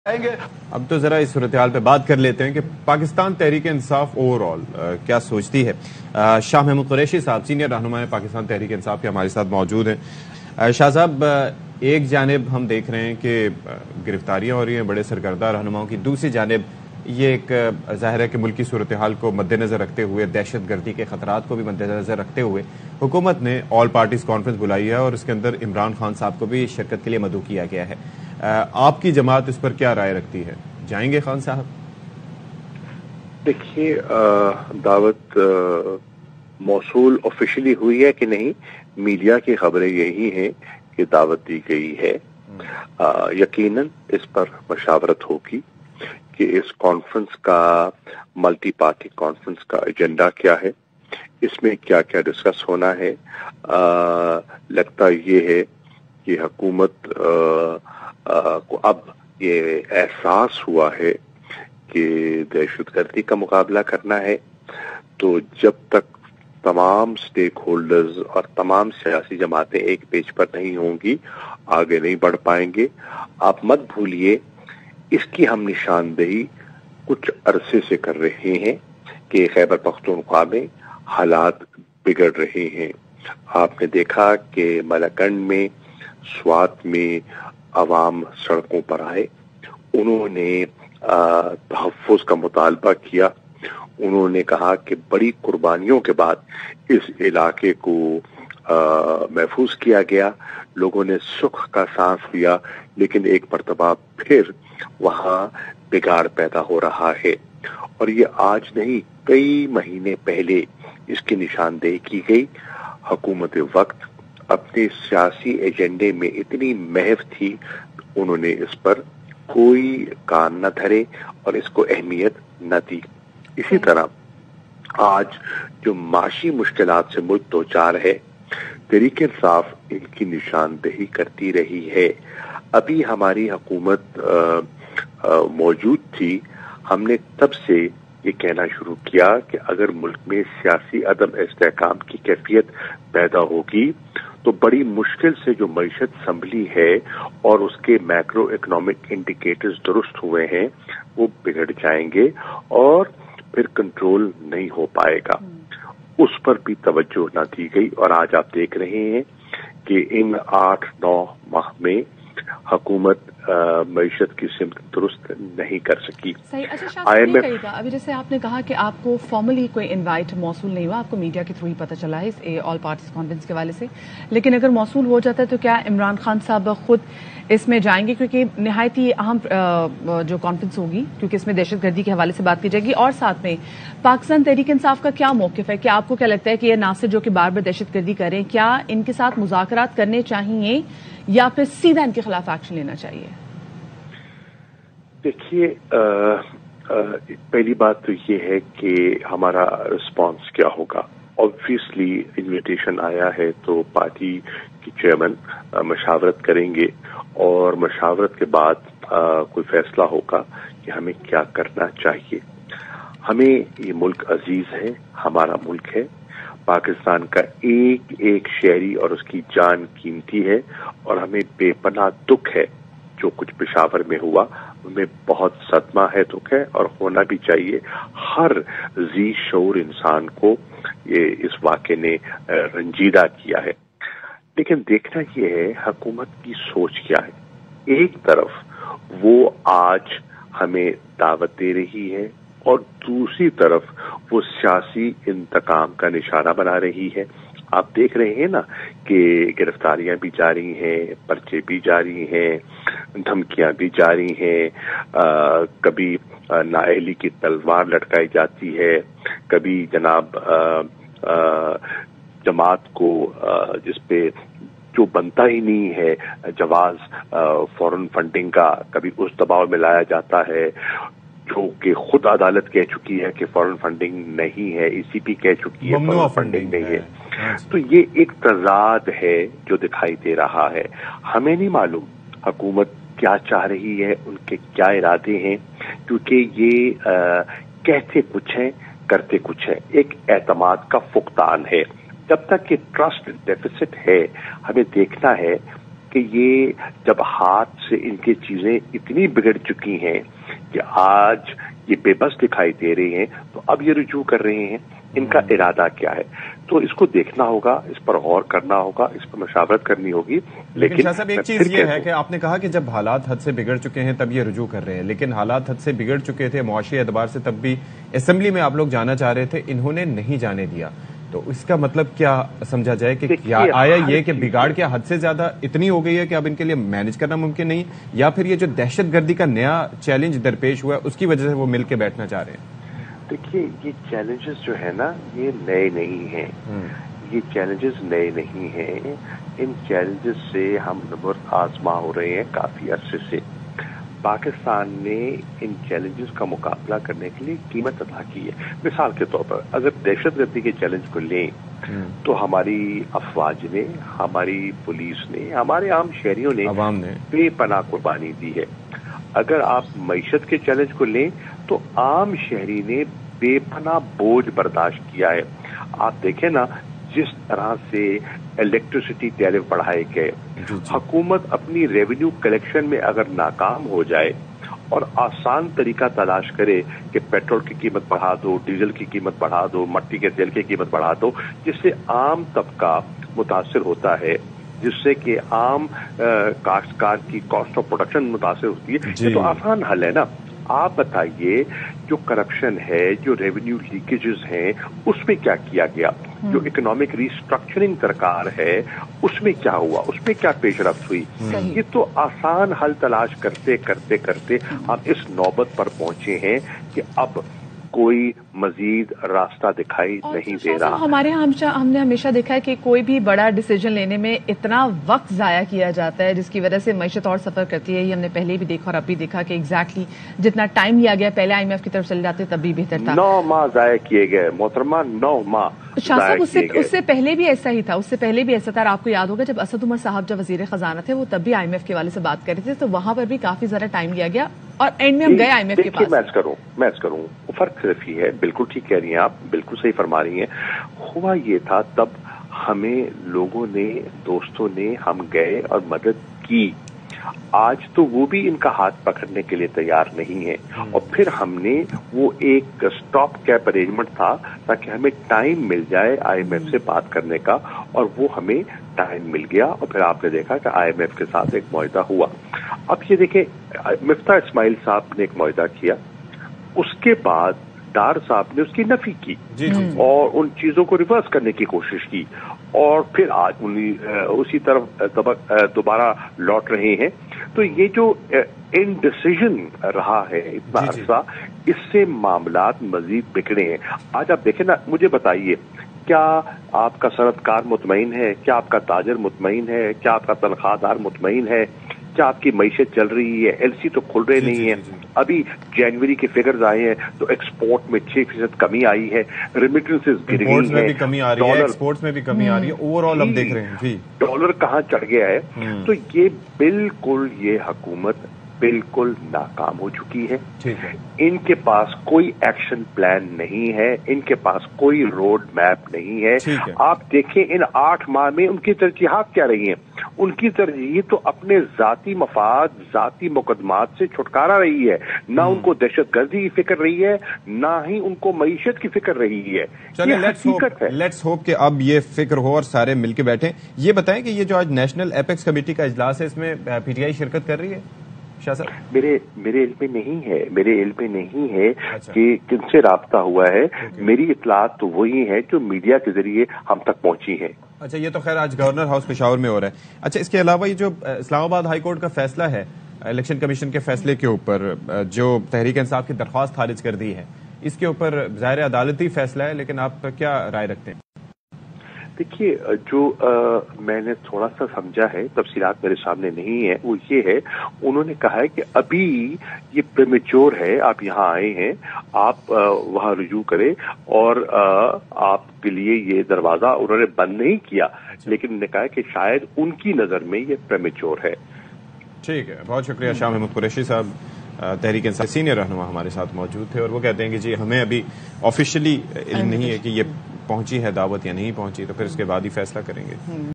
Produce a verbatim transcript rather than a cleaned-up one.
अब तो ज़रा इस सूरत हाल पे बात कर लेते हैं कि पाकिस्तान तहरीक इंसाफ ओवरऑल क्या सोचती है। आ, शाह महमूद कुरैशी साहब सीनियर रहनुमा पाकिस्तान तहरीक इंसाफ के हमारे साथ मौजूद हैं। शाह साहब, एक जानिब हम देख रहे हैं कि गिरफ्तारियां हो रही हैं बड़े सरकर्दा रहनुमाओं की, दूसरी जानिब ये एक ज़ाहिर है कि मुल्क की सूरत हाल को मद्देनज़र रखते हुए, दहशत गर्दी के ख़तरात को भी मद्देनज़र रखते हुए हुकूमत ने ऑल पार्टीज़ कॉन्फ्रेंस बुलाई है और इसके अंदर इमरान खान साहब को भी शिरकत के लिए मदऊ किया गया है। आपकी जमात इस पर क्या राय रखती है, जाएंगे खान साहब? देखिए, दावत मौसूल ऑफिशियली हुई है कि नहीं, मीडिया की खबरें यही हैं कि दावत दी गई है। आ, यकीनन इस पर मशावरत होगी कि इस कॉन्फ्रेंस का, मल्टी पार्टी कॉन्फ्रेंस का एजेंडा क्या है, इसमें क्या क्या डिस्कस होना है। आ, लगता ये है कि हुकूमत आ, को अब ये एहसास हुआ है कि दहशतगर्दी का मुकाबला करना है, तो जब तक तमाम स्टेक होल्डर्स और तमाम सियासी जमातें एक पेज पर नहीं होंगी, आगे नहीं बढ़ पाएंगे। आप मत भूलिए, इसकी हम निशानदेही कुछ अरसे से कर रहे हैं कि खैबर पख्तूनख्वा में हालात बिगड़ रहे हैं। आपने देखा कि मलकंड में, स्वात में अवाम सड़कों पर आए, उन्होंने तहफ़्फ़ुज़ का मुतालबा किया। उन्होंने कहा कि बड़ी कुर्बानियों के बाद इस इलाके को महफूज किया गया, लोगों ने सुख का सांस लिया, लेकिन एक मर्तबा फिर वहां बिगाड़ पैदा हो रहा है। और ये आज नहीं, कई महीने पहले इसकी निशानदेही की गई। हुकूमत वक्त अपने सियासी एजेंडे में इतनी महव थी, उन्होंने इस पर कोई कान न धरे और इसको अहमियत न दी। इसी तरह आज जो माशी मुश्किलात से मुल्क दो चार है, तहरीक इंसाफ इनकी निशानदेही करती रही है। अभी हमारी हुकूमत मौजूद थी, हमने तब से ये कहना शुरू किया कि अगर मुल्क में सियासी अदम इस्तेहकाम की कैफियत पैदा होगी तो बड़ी मुश्किल से जो मईशत संभली है और उसके मैक्रो इकोनॉमिक इंडिकेटर्स दुरुस्त हुए हैं, वो बिगड़ जाएंगे और फिर कंट्रोल नहीं हो पाएगा। उस पर भी तवज्जो न दी गई और आज आप देख रहे हैं कि इन आठ नौ माह में हुकूमत मईशत की सिमत दुरुस्त नहीं कर सकी। सही। अच्छा शाह, अभी जैसे आपने कहा कि आपको फॉर्मली कोई इनवाइट मौसूल नहीं हुआ, आपको मीडिया के थ्रू ही पता चला है इस ऑल पार्टीज कॉन्फ्रेंस के वाले से, लेकिन अगर मौसूल हो जाता है तो क्या इमरान खान साहब खुद इसमें जाएंगे? क्योंकि निहायत ही अहम जो कॉन्फ्रेंस होगी, क्योंकि इसमें दहशतगर्दी के हवाले से बात की जाएगी और साथ में पाकिस्तान तहरीक इंसाफ का क्या मौक़िफ़ है? क्या आपको क्या लगता है कि ये नासिर जो कि बार बार दहशतगर्दी कर रहे हैं, क्या इनके साथ मुज़ाकरात करने चाहिए या फिर सीधा इनके खिलाफ एक्शन लेना चाहिए? देखिए, पहली बात तो ये है कि हमारा रिस्पांस क्या होगा। ऑब्वियसली इन्विटेशन आया है तो पार्टी की चेयरमैन मशावरत करेंगे और मशावरत के बाद आ, कोई फैसला होगा कि हमें क्या करना चाहिए। हमें ये मुल्क अजीज है, हमारा मुल्क है, पाकिस्तान का एक एक शहरी और उसकी जान कीमती है और हमें बेपनाह दुख है जो कुछ पेशावर में हुआ, उनमें बहुत सदमा है, दुख है और होना भी चाहिए। हर जी शऊर इंसान को ये इस वाक़े ने रंजीदा किया है। लेकिन देखना ये है हुकूमत की सोच क्या है। एक तरफ वो आज हमें दावत दे रही है और दूसरी तरफ वो सियासी इंतकाम का निशाना बना रही है। आप देख रहे हैं ना कि गिरफ्तारियां भी जारी हैं, पर्चे भी जारी हैं, धमकियां भी जारी हैं, आ, कभी नाअहली की तलवार लटकाई जाती है, कभी जनाब आ, आ, जमात को जिसपे जो बनता ही नहीं है जवाज फॉरेन फंडिंग का, कभी उस दबाव में लाया जाता है जो कि खुद अदालत कह चुकी है कि फॉरेन फंडिंग नहीं है, ईसीपी कह चुकी है फॉरेन फंडिंग नहीं है। तो ये एक तजाद है जो दिखाई दे रहा है। हमें नहीं मालूम हुकूमत क्या चाह रही है, उनके क्या इरादे हैं, क्योंकि ये आ, कहते कुछ है, करते कुछ है। एक एतमाद का फुकतान है। जब तक कि ट्रस्ट डेफिसिट है, हमें देखना है کہ یہ جب ہاتھ سے ان کی چیزیں اتنی بگڑ چکی ہیں کہ آج یہ بے بس دکھائی دے رہی ہیں تو اب یہ رجوع کر رہے ہیں، ان کا ارادہ کیا ہے؟ تو اس کو دیکھنا ہوگا، اس پر غور کرنا ہوگا، اس پر مشاورت کرنی ہوگی. لیکن شاہ صاحب ایک چیز یہ ہے کہ آپ نے کہا کہ جب حالات حد سے بگڑ چکے ہیں تب یہ رجوع کر رہے ہیں، لیکن حالات حد سے بگڑ چکے تھے معاشی اعتبار سے تب بھی اسمبلی میں آپ لوگ جانا چاہ رہے تھے، انہوں نے نہیں جانے دیا. تو اس کا مطلب کیا سمجھا جائے کہ آیا یہ کہ بگاڑ کیا حد سے زیادہ اتنی ہو گئی ہے کہ اب ان کے لیے مینج کرنا ممکن نہیں، یا پھر یہ جو دہشت گردی کا نیا چیلنج درپیش ہوا ہے اس کی وجہ سے وہ مل کے بیٹھنا چاہ رہے ہیں؟ دیکھیے یہ چیلنجز جو ہے نا یہ نئے نہیں ہیں، یہ چیلنجز نئے نہیں ہیں، ان چیلنجز سے ہم نبرد آزما ہو رہے ہیں کافی عرصے سے. پاکستان نے ان چیلنجز کا مقابلہ کرنے کے لیے قیمت ادا کی ہے. مثال کے طور پر اگر دہشت گردی کے چیلنج کو لیں تو ہماری افواج نے، ہماری پولیس نے، ہمارے عام شہریوں نے عوام نے بے پناہ قربانی دی ہے. اگر آپ معیشت کے چیلنج کو لیں تو عام شہری نے بے پناہ بوجھ برداشت کیا ہے. آپ دیکھیں نا جس طرح سے الیکٹریسٹی ٹیرف بڑھائے گئے، حکومت اپنی ریونیو کلیکشن میں اگر ناکام ہو جائے اور آسان طریقہ تلاش کرے کہ پیٹرول کی قیمت بڑھا دو، ڈیزل کی قیمت بڑھا دو، مٹی کے تیل کی قیمت بڑھا دو، جس سے عام طبقہ متاثر ہوتا ہے، جس سے کہ عام کاشتکار کی کاسٹ آف پروڈکشن متاثر ہوتی ہے. یہ تو آسان حل ہے نا. آپ بتائیے جو کرپشن ہے، جو ریونیو لیکیجز ہیں، اس میں کیا کیا گیا؟ جو اکنامک ریسٹرکچرنگ درکار ہے اس میں کیا ہوا؟ اس میں کیا پیش رفت ہوئی؟ یہ تو آسان حل تلاش کرتے کرتے کرتے ہم اس نوبت پر پہنچے ہیں کہ اب کوئی مزید راستہ دکھائی نہیں دے رہا. ہمارے یہاں ہم نے ہمیشہ دیکھا ہے کہ کوئی بھی بڑا ڈیسیجن لینے میں اتنا وقت ضائع کیا جاتا ہے جس کی وجہ سے معیشت اور سفر کرتی ہے. یہ ہم نے پہلے بھی دیکھا اور اب بھی دیکھا کہ ایگزیکٹلی جتنا ٹائم لیا گیا پہلے آئی ایم ایف کی طرف چلے جاتے تب بھی بہتر تھا. نو ماہ ضائع کیے گئے محترمہ، نو ماہ. شاہ صاحب اس سے اس سے پہلے بھی ایسا ہی تھا، اس سے پہلے بھی ایسا تھا. آپ کو یاد ہوگا جب اسد عمر صاحب جب وزیر خزانہ تھے وہ تب بھی آئی ایم ایف کے والے سے بات کر رہے تھے، تو وہاں پر بھی کافی زیادہ ٹائم لیا گیا اور اینڈ میں ہم گئے آئی ایم ایف کے پاس. میچ کروں میچ کروں فرق صرف ہی ہے. بالکل ٹھیک کہہ رہی ہیں آپ، بالکل صحیح فرما رہی ہیں. ہوا یہ تھا تب ہمیں لوگوں نے، دوستوں نے، ہم گئے اور مدد کی. آج تو وہ بھی ان کا ہاتھ پکڑنے کے لیے تیار نہیں ہے. اور پھر ہم نے وہ ایک اسٹاپ کیپ ارینجمنٹ تھا تاکہ ہمیں ٹائم مل جائے آئی ایم ایف سے بات کرنے کا، اور وہ ہمیں ٹائم مل گیا. اور پھر آپ نے دیکھا کہ آئی ایم ایف کے ساتھ ایک معاہدہ ہوا. اب یہ دیکھیں مفتاح اسماعیل صاحب نے ایک معاہدہ کیا، اس کے بعد ڈار صاحب نے اس کی نفی کی جی جی اور ان چیزوں کو ریورس کرنے کی کوشش کی، اور پھر آج اسی طرف دوبارہ لوٹ رہے ہیں. تو یہ جو انڈیسیژن رہا ہے اتنا عرصہ، اس سے معاملات مزید بگڑے ہیں. آج آپ دیکھیں نا، مجھے بتائیے کیا آپ کا صنعت کار مطمئن ہے؟ کیا آپ کا تاجر مطمئن ہے؟ کیا آپ کا تنخواہ دار مطمئن ہے؟ کیا آپ کی معیشت چل رہی ہے؟ ایل سی تو کھل رہے نہیں ہیں. ابھی جنوری کے فگرز آئے ہیں تو ایکسپورٹ میں چھ فیصد کمی آئی ہے، ریمیٹنسز گر گئی ہیں، میں بھی کمی آ رہی ہے، ایکسپورٹس میں بھی کمی آ رہی ہے. اوور آل ہم دیکھ رہے ہیں جی ڈالر کہاں چڑھ گیا ہے. تو یہ بالکل یہ حکومت بالکل ناکام ہو چکی ہے. ان کے پاس کوئی ایکشن پلان نہیں ہے، ان کے پاس کوئی روڈ میپ نہیں ہے. آپ دیکھیں ان آٹھ ماہ میں ان کی ترجیحات کیا رہی ہیں. ان کی ترجیح تو اپنے ذاتی مفاد، ذاتی مقدمات سے چھٹکارا رہی ہے. نہ ان کو دہشت گردی کی فکر رہی ہے، نہ ہی ان کو معیشت کی فکر رہی ہے. یہ حقیقت ہے. لیٹس ہوپ کہ اب یہ فکر ہو اور سارے مل کے بیٹھیں. یہ بتائیں کہ یہ جو آج نیشنل ایپیکس کمیٹی کا اجلاس ہے اس میں پی ٹی آئی شرکت کر رہی ہے؟ شاہ صاحب میرے میرے علم میں نہیں ہے میرے علم میں نہیں ہے کہ کن سے رابطہ ہوا ہے. میری اطلاعات تو وہی ہیں جو میڈیا کے ذریعے ہم تک پہنچی ہیں. اچھا، یہ تو خیر آج گورنر ہاؤس پشاور میں ہو رہا ہے. اچھا، اس کے علاوہ یہ جو اسلام آباد ہائی کورٹ کا فیصلہ ہے الیکشن کمیشن کے فیصلے کے اوپر، جو تحریک انصاف کی درخواست خارج کر دی ہے، اس کے اوپر ظاہر عدالتی فیصلہ ہے، لیکن آپ کیا رائے رکھتے ہیں؟ دیکھیے، جو میں نے تھوڑا سا سمجھا ہے، تفصیلات میرے سامنے نہیں ہے، وہ یہ ہے انہوں نے کہا ہے کہ ابھی یہ پریمیچور ہے، آپ یہاں آئے ہیں، آپ وہاں رجوع کریں، اور آپ کے لیے یہ دروازہ انہوں نے بند نہیں کیا، لیکن انہوں نے کہا کہ شاید ان کی نظر میں یہ پریمیچور ہے. ٹھیک ہے، بہت شکریہ. شاہ محمود قریشی صاحب تحریک انصاف سینئر رہنما ہمارے ساتھ موجود تھے، اور وہ کہتے ہیں کہ جی ہمیں ابھی آفیشلی علم نہیں ہے کہ یہ پہنچی ہے دعوت یا نہیں پہنچی، تو پھر اس کے بعد ہی فیصلہ کریں گے.